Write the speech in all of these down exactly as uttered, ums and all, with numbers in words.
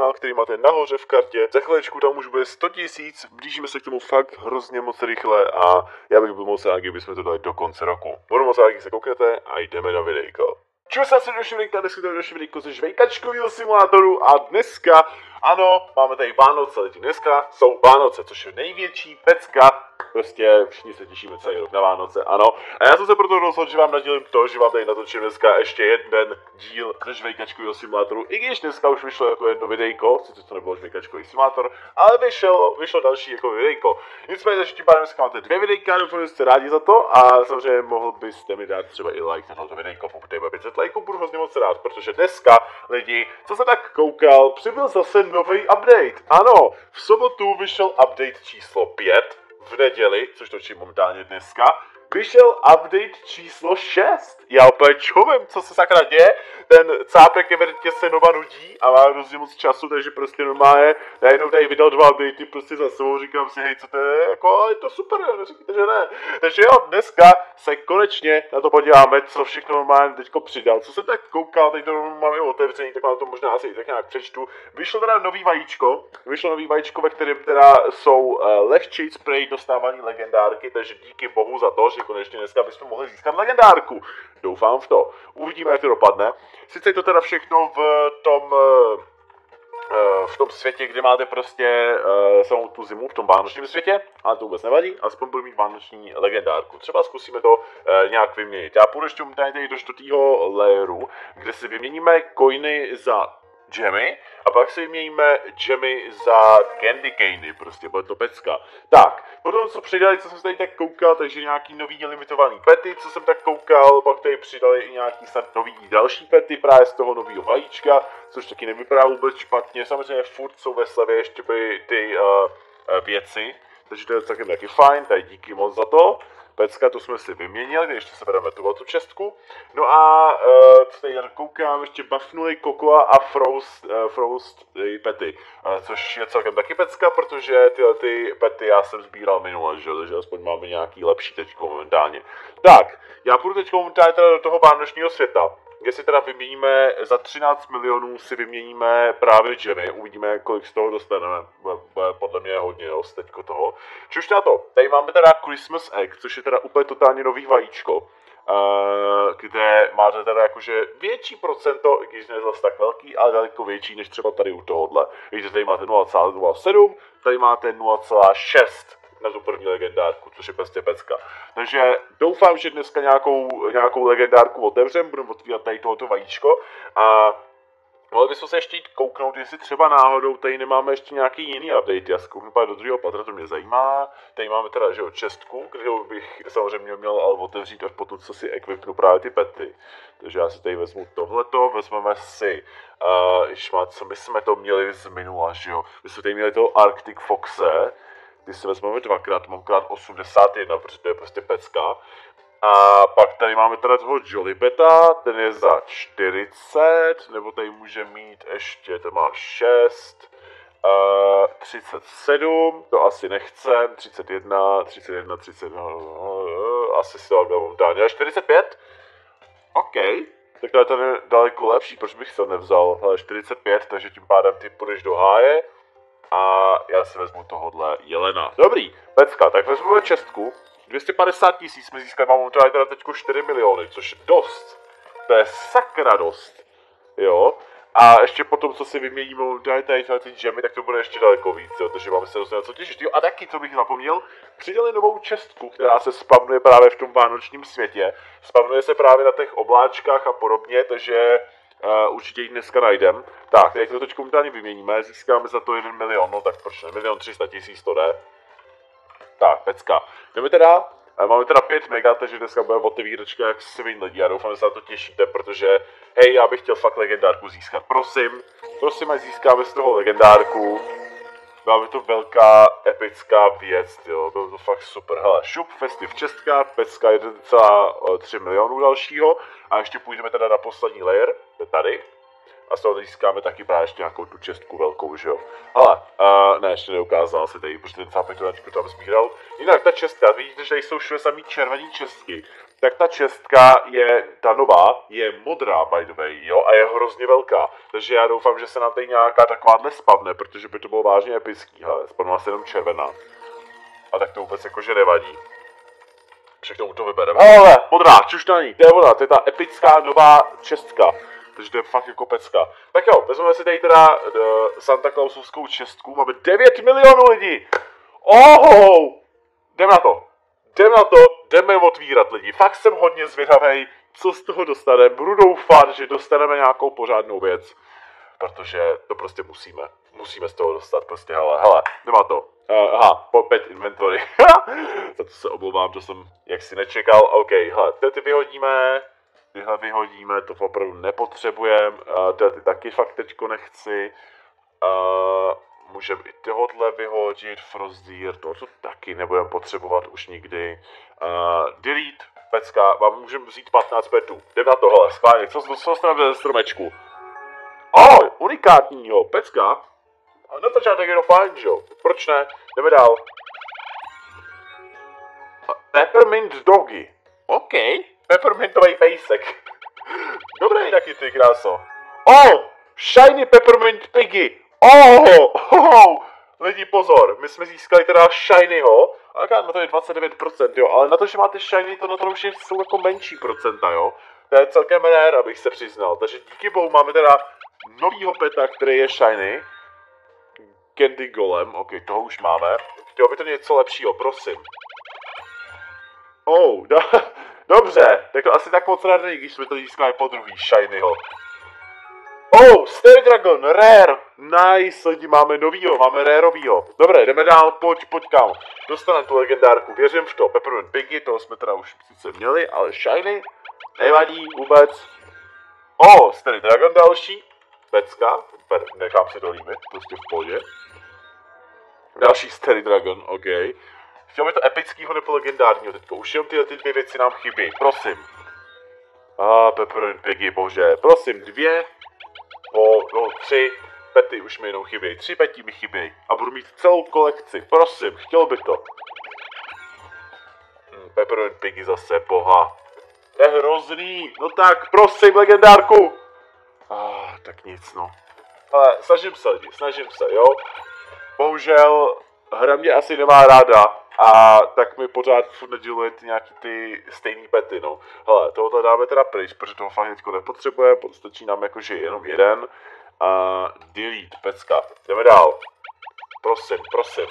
kanál, který máte nahoře v kartě. Za chviličku tam už bude sto tisíc, blížíme se k tomu fakt hrozně moc rychle a já bych byl moc rád, kdybychom to dali do konce roku. Budu moc rád, když se kouknete a jdeme na videjko. Čus, já jsem další videjka, dneska to je další videjko ze žvejkačkového simulátoru a dneska, ano, máme tady Vánoce, ale dneska jsou Vánoce, což je největší pecka. Prostě všichni se těšíme celý rok na Vánoce, ano. A já jsem se proto rozhodl, že vám nadělím to, že vám tady natočím dneska ještě jeden díl ze žvejkačkového simulátoru. I když dneska už vyšlo jako jedno videjko, sice to nebylo žvejkačkový simulátor, ale vyšlo, vyšlo další jako videjko. Nicméně, takže tím pádem dneska máte dvě videjka, doufám, že jste rádi za to a samozřejmě mohl byste mi dát třeba i like na toto videjko, pokud tady bude pět set lajků, budu hrozně moc rád, protože dneska lidi, co se tak koukal, přibyl zase nový update. Ano, v sobotu vyšel update číslo pět. V neděli, což točím momentálně dneska, vyšel update číslo šest. Já úplně čumím, co se sakra děje. Ten cápek evidentně se nova nudí a má hrozně moc času, takže prostě normálně najednou tady vydal dva updatey prostě za sebou, říkám si, hej, co to je, jako, ale je to super, neříkejte, že ne. Takže jo, dneska se konečně na to podíváme, co všechno normálně teďko přidal. Co jsem tak koukal, teď to mám i otevřený, tak vám to možná asi tak nějak přečtu. Vyšlo teda nový vajíčko, vyšlo nový vajíčko, ve kterém teda jsou uh, lehčí spray dostávaný legendárky, takže díky bohu za to, že konečně dneska bychom mohli získat legendárku. Doufám v to. Uvidíme, jak to dopadne. Sice je to teda všechno v tom v tom světě, kde máte prostě uh, samou tu zimu, v tom vánočním světě, ale to vůbec nevadí, aspoň budu mít vánoční legendárku. Třeba zkusíme to uh, nějak vyměnit. Já půjdu ještě tady do čtvrtého layeru, kde si vyměníme coiny za gemmy a pak si vyměníme gemmy za candy caney, prostě bude to pecka. Tak, potom co přidali, co jsem tady tak koukal, takže nějaký nový limitovaný pety, co jsem tak koukal, pak tady přidali i nějaký snad nový další pety právě z toho nového vajíčka, což taky nevypadá vůbec špatně, samozřejmě furt jsou ve slevě ještě by ty uh, věci, takže to je taky taky fajn, tady díky moc za to. Pecka, tu jsme si vyměnili, ještě se bereme tu tu čestku. No a uh, co tady koukám, ještě buffnuli Cocoa a Frost, uh, Frost uh, pety, uh, což je celkem taky pecka, protože tyhle ty pety já jsem sbíral minule, že? Takže aspoň máme nějaký lepší teďko momentálně. Tak, já půjdu teď momentálně teda do toho vánočního světa, kde si teda vyměníme, za třináct milionů si vyměníme právě gemmy, uvidíme, kolik z toho dostaneme, bude, bude podle mě hodně dost teďko toho. Čuž na to, tady máme teda Christmas Egg, což je teda úplně totálně nový vajíčko, uh, kde máte teda jakože větší procento, i když ne zase tak velký, ale daleko větší než třeba tady u tohohle. Víte, tady máte nula celá nula sedm, tady máte nula celá šest. Na tu první legendárku, což je prostě pecka. Takže doufám, že dneska nějakou, nějakou legendárku otevřem, budeme otvírat tady tohoto vajíčko a mohli bychom se ještě jít kouknout, jestli třeba náhodou tady nemáme ještě nějaký jiný update. Já se kouknu do druhého patra, to mě zajímá. Tady máme teda, že jo, čestku, kterou bych samozřejmě měl ale otevřít až potom, co si equipnu právě ty pety. Takže já si tady vezmu tohleto, vezmeme si, uh, išma, co my jsme to měli z minula, že jo. My jsme tady měli toho Arctic Foxe, ty si vezmeme dvakrát, mám krát osmdesát jedna, protože to je prostě pecka. A pak tady máme teda toho Jolibeta, ten je za čtyřicet, nebo tady může mít ještě, ten má šest, uh, třicet sedm, to asi nechcem, třicet jedna, třicet jedna, třicet jedna, uh, asi si to dám momentálně, čtyřicet pět? OK, tak to je ten daleko lepší, proč bych se to nevzal, ale čtyřicet pět, takže tím pádem ty půjdeš do háje. A já si vezmu tohodle jelena. Dobrý, pecka, tak vezmeme čestku. dvě stě padesát tisíc jsme získali, mám momentálně teda teďko čtyři miliony, což je dost. To je sakra dost. Jo. A ještě potom, co si vyměníme momentálně tady ty gemmy, tak to bude ještě daleko víc, jo. Takže máme se dost na co těšit. Jo. A taky, co bych zapomněl, přidali novou čestku, která se spavnuje právě v tom vánočním světě. Spavnuje se právě na těch obláčkách a podobně, takže Uh, určitě ji dneska najdem. Tak, teď to teď momentálně vyměníme, získáme za to jeden milion, no tak proč ne, milion tři sta tisíc to jde. Tak, pecka. Jdeme teda, uh, máme teda pět mega, takže dneska bude otevíračka jak svin lidí, já doufám, že se na to těšíte, protože hej, já bych chtěl fakt legendárku získat, prosím, prosím, ať získáme z toho legendárku. Byla by to velká, epická věc, jo, bylo to fakt super. Hele, šup, festiv čestka, pecka jedna celá tři milionů dalšího a ještě půjdeme teda na poslední layer, to je tady. A z toho získáme taky právě ještě nějakou tu čestku velkou, že jo. Ale, uh, ne, ještě neukázal se tady, protože ten cápek tam sbíral. Jinak ta čestka, vidíte, že tady jsou všude samý červený čestky. Tak ta čestka je, ta nová, je modrá, by the way, jo, a je hrozně velká. Takže já doufám, že se nám tady nějaká takováhle spavne, protože by to bylo vážně epický, hele, spavnula se jenom červená. A tak to vůbec jakože nevadí. Však tomu to vybereme. Ale, modrá, čuštaní, to je ona, to je ta epická nová čestka. Takže to je fakt jako pecka. Tak jo, vezmeme si tady teda uh, Santa Clausovskou čestku, máme devět milionů lidí. Oh, jdem na to. Jdem na to, jdeme otvírat lidi. Fakt jsem hodně zvědavej, co z toho dostaneme. Budu doufat, že dostaneme nějakou pořádnou věc. Protože to prostě musíme. Musíme z toho dostat prostě, hele, hele, nemá to. Uh, aha, pet inventory. Za to se omlouvám, to jsem jaksi nečekal. OK, hele, ty vyhodíme. Tyhle vyhodíme, to opravdu nepotřebujeme. Uh, ty taky fakt teďko nechci. Uh, můžeme i tohle vyhodit, Frostdeer, to taky nebudeme potřebovat už nikdy. Uh, delete, pecka, vám můžeme vzít patnáct petů. Jdem na tohle, schválně, co, co dostaneme ze stromečku? Oh, unikátního, pecka. Na začátek je to fajn, že jo? Proč ne? Jdeme dál. Peppermint Doggy. OK. Peppermintový pejsek. Dobrý taky ty kráso. Oh, Shiny Peppermint Piggy. Oh, oh, lidi pozor, my jsme získali teda Shinyho. A na to je dvacet devět procent, jo. Ale na to, že máte Shiny, to na to už jsou jako menší procenta, jo. To je celkem rare, abych se přiznal. Takže díky bohu máme teda novýho peta, který je Shiny. Candy Golem, ok, toho už máme. Chtělo by to něco lepšího, prosím. Oh, do, dobře, tak to asi tak moc rád není, když jsme to získali po druhý Shinyho. Oh, Starry Dragon, rare, nice, lidi, máme novýho, máme rareovýho. Dobré, jdeme dál, pojď, pojď kam. Dostaneme tu legendárku, věřím v to. Peppermint Piggy, toho jsme teda už sice měli, ale Shiny, nevadí vůbec. Oh, Starry Dragon další. Pecka, nechám se to líbit, prostě v pohodě. Další Starry Dragon, ok. Chtěl by to epickýho nebo legendárního teďko, už jenom tyhle ty dvě věci nám chybí, prosím. A ah, Peppermint Piggy, bože, prosím, dvě, o, no tři pety už mi jenom chybí, tři peti mi chybí a budu mít celou kolekci, prosím, chtěl by to. Hmm, Peppermint Piggy zase, boha. To je hrozný, no tak, prosím, legendárku. Ah, tak nic, no. Ale snažím se lidi, snažím se, jo. Bohužel hra mě asi nemá ráda a tak mi pořád furt neděluje ty nějaký ty stejný pety, no. Hele, tohle dáme teda pryč, protože toho fakt teďko nepotřebuje, stačí nám jakože jenom jeden. A delete, pecka, jdeme dál. Prosím, prosím.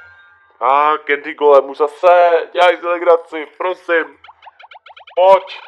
A Candy Golemu zase, dělaj si legraci, prosím. Pojď.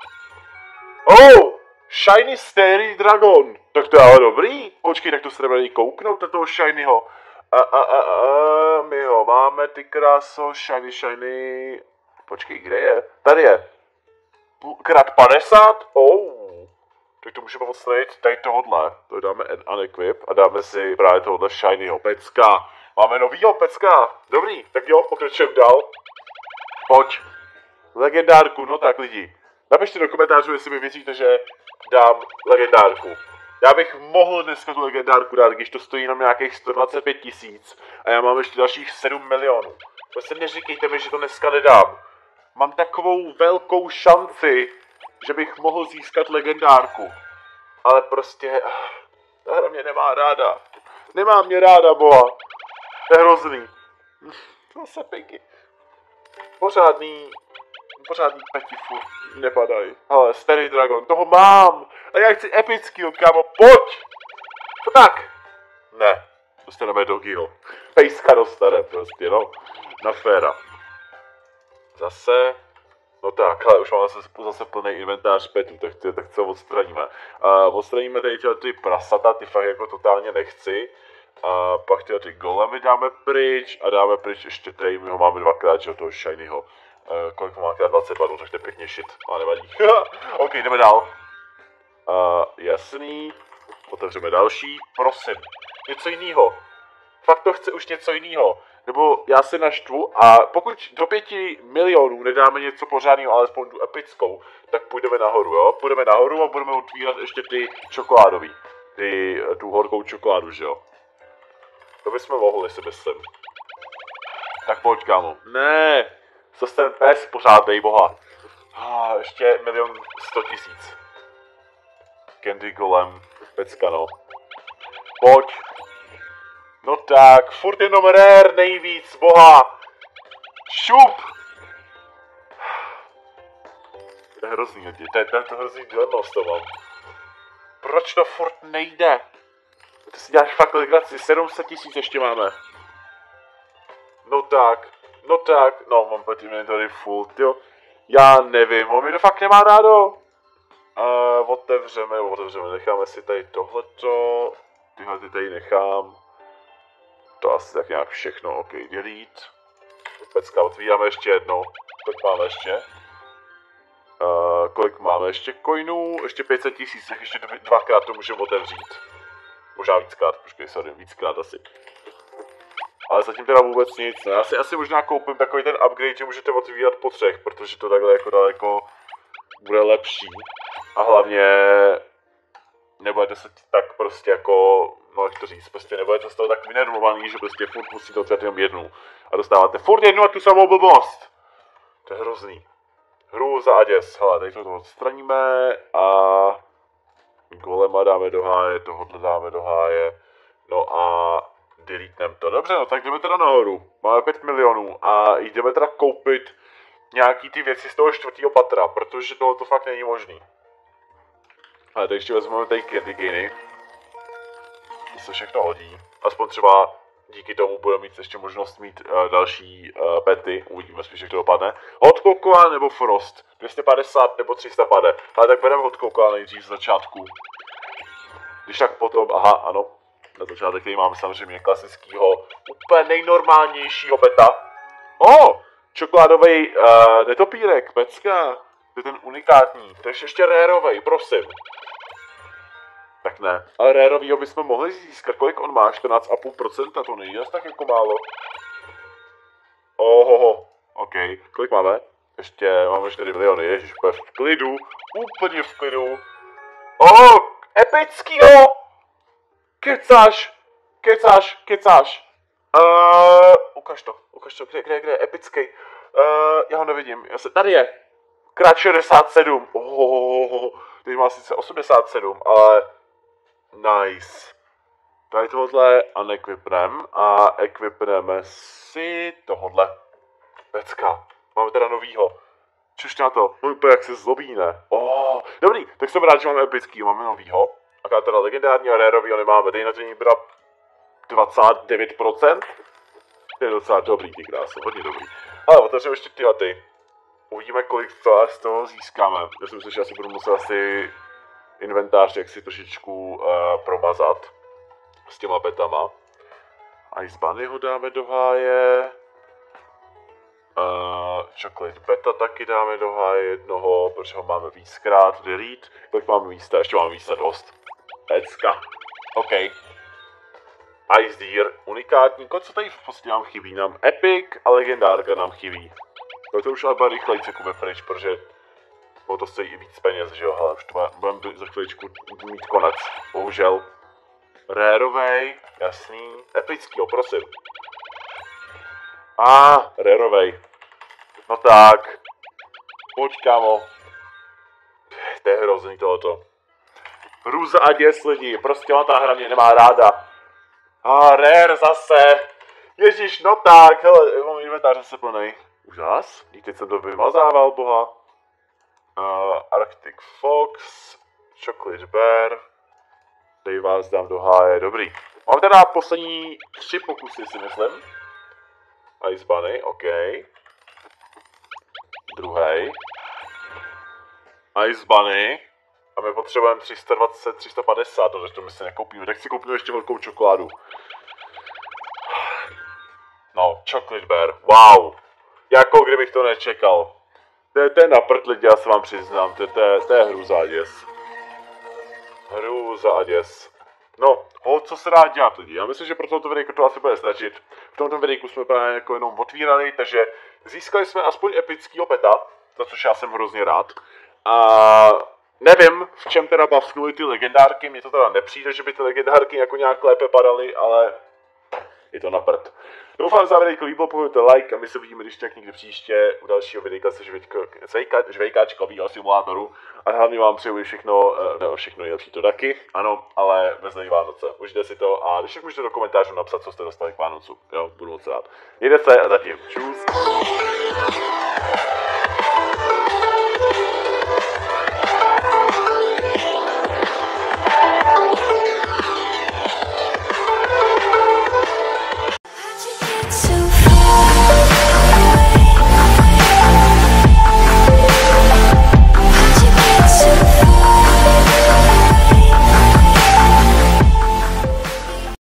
Oh! Shiny Starry Dragon. Tak to je ale dobrý. Počkej, tak to se nebude kouknout na toho Shinyho. A, a, a, a, my ho máme, ty kráso, Shiny, Shiny. Počkej, kde je? Tady je. Krát padesát? Oh. Tak to můžeme odstranit tady tohodle. To dáme unequip a dáme si právě tohohle Shinyho. Pecka. Máme novýho pecka. Dobrý, tak jo, pokračujeme dál. Pojď. Legendárku, no tak lidi. Napište do komentářů, jestli mi věříte, že dám legendárku. Já bych mohl dneska tu legendárku dát, když to stojí jenom nějakých sto dvacet pět tisíc a já mám ještě dalších sedm milionů. Prostě neříkejte mi, že to dneska nedám. Mám takovou velkou šanci, že bych mohl získat legendárku. Ale prostě, ta hra mě nemá ráda. Nemá mě ráda, boha. To je hrozný. Zase Piggy. Pořádný, pořádný peti furt nepadají. Ale Starry Dragon, toho mám. A já chci epickýho, kámo, pojď. To tak. Ne, dostaneme Doggyho. Pejska dostane prostě, no. Na féra. Zase. No tak, ale už máme zase, zase plný inventář petů, tak, ty, tak co odstraníme. Uh, odstraníme tady tyhle ty prasata, ty fakt jako totálně nechci. A pak tyhle ty golemy dáme pryč a dáme pryč ještě tady, my ho máme dvakrát, že toho Shinyho. Uh, kolik má krát dvacet dva, no, tak to je pěkně shit, ale nevadí. OK, jdeme dál. Uh, jasný, otevřeme další, prosím, něco jiného. Fakt to chce už něco jiného. Nebo já se naštvu a pokud do pěti milionů nedáme něco pořádného, alespoň tu epickou, tak půjdeme nahoru, jo? Půjdeme nahoru a budeme otvírat ještě ty čokoládový. ty, tu horkou čokoládu, že jo. To bychom mohli, si myslím. Tak pojď, kámo. Ne, zase ten pes pořád, dej boha. Ah, ještě milion sto tisíc. Candy Golem, pecka, no. Pojď. No tak, furt jenom rare nejvíc, boha. Šup. To je hrozný lidi, to je, to je to hrozný dilemma s to mám. Proč to furt nejde? Ty si děláš fakt legraci, sedm set tisíc ještě máme. No tak, no tak, no mám pět inventory full, jo. Já nevím, on mi to fakt nemá rádo. Uh, otevřeme, otevřeme, necháme si tady tohleto, tyhle ty tady nechám. To asi tak nějak všechno, ok, delete. Pecka, otvíráme ještě jednou, kolik máme ještě? Uh, kolik máme ještě coinů, ještě pět set tisíc, tak ještě dvakrát to můžeme otevřít. Možná víckrát, počkej, sorry, víckrát asi. Ale zatím teda vůbec nic, ne? Já si asi možná koupím takový ten upgrade, že můžete otvírat po třech, protože to takhle jako daleko bude lepší. A hlavně nebudete se tak prostě jako, no jak to říct, prostě nebudete z toho tak vynervovaný, že prostě furt musíte otvírat jenom jednu. A dostáváte furt jednu a tu samou blbost. To je hrozný. Hrůza a děs. Hele, tady to odstraníme a golema dáme do háje, tohle dáme do háje. No a deletenem to. Dobře, no tak jdeme teda nahoru. Máme pět milionů a jdeme teda koupit nějaký ty věci z toho čtvrtého patra, protože tohle to fakt není možný. Ale teď ještě vezmeme tady candy gainy. To se všechno hodí. Aspoň třeba díky tomu budeme mít ještě možnost mít uh, další uh, pety. Uvidíme spíš, jak to dopadne. Hot cocoa nebo frost. dvě stě padesát nebo tři sta pade. Ale tak bereme hot cocoa nejdřív z začátku. Když tak potom, aha, ano. Na začátek tady máme samozřejmě klasického, úplně nejnormálnějšího peta. O! Oh, čokoládový uh, netopírek, pecka. To je ten unikátní. To je ještě rareovej, prosím. Tak ne. Ale rareovýho bychom mohli získat. Kolik on má? čtrnáct celá pět procenta. To nejde tak jako málo. Ohoho. OK. Kolik máme? Ještě máme čtyři miliony. Ježiš, v klidu. Úplně v klidu. Oh, epickýho! Kecáš. Kecáš, kecáš. Uh, ukaž to, ukaž to. Kde, kde, kde? Epický. Uh, já ho nevidím. Já se, tady je. Krát šedesát sedm. Oh, teď má sice osmdesát sedm, ale nice. Tady tohle unequipneme a equipneme si tohle. Pecka. Máme teda novýho. Čuž na to, on úplně jak se zlobí, ne? Oh, dobrý, tak jsem rád, že máme epický, máme novýho. A teda legendární a rareovýho nemáme, tady na to ní byla dvacet devět procent. To je docela dobrý, ty krásy, hodně dobrý. Ale otevřeme ještě tyhle ty. Uvidíme, kolik z toho získáme. Já si myslím, že asi budu muset asi inventář jak si trošičku uh, promazat s těma petama. Ice Bunny ho dáme do háje. Uh, chocolate beta taky dáme do háje jednoho, protože ho máme víckrát. Delete. Kolik máme místa? Ještě máme místa dost. Pecka. OK. Ice Deer, unikátní. Co tady v podstatě nám chybí? Nám Epic a legendárka nám chybí. No to už ale bude rychleji cekujeme pryč, protože o to stojí i víc peněz, že jo, hele, už to budeme za chviličku mít konec, bohužel. Rareovej, jasný, epickýho, prosím. A ah, rareovej. No tak, pojď kámo. To je hrozný tohoto. Hrůza a děs lidi, prostě ona ta hra mě nemá ráda. A ah, rare zase. Ježíš, no tak, hele, mám inventář zase plnej. Už zás? Teď jsem to vymazával, boha. Uh, Arctic Fox, Chocolate Bear. Tady vás dám do háje, dobrý. Mám teda poslední tři pokusy, si myslím. Ice Bunny, OK. Druhý. Ice Bunny. A my potřebujeme tři sta dvacet, tři sta padesát, takže to my si nekoupíme. Tak si koupíme ještě velkou čokoládu. No, Chocolate Bear, wow. Jako kdybych to nečekal. To je, to je na prd lidi, já se vám přiznám, to, to, je, to je hrůza a děs. Hrůza a děs. No, ho, co se dá dělat lidi, já myslím, že pro tomto videjku to asi bude stačit. V tomto videjku jsme právě jako jenom otvírali, takže získali jsme aspoň epickýho peta, za což já jsem hrozně rád. A Nevím, v čem teda bafnuly ty legendárky, mně to teda nepřijde, že by ty legendárky jako nějak lépe padaly, ale je to na prd. Doufám, že závěr líbil, pokud like a my se vidíme když tak někdy příště u dalšího videa se žvejkáčkovýho simulátoru a hlavně vám přeju všechno, ne, všechno nejlepší to taky, ano, ale veselý Vánoce, užijte si to a když tak můžete do komentářů napsat, co jste dostali k Vánocu, jo, budu moc rád. Mějte se a zatím, čus.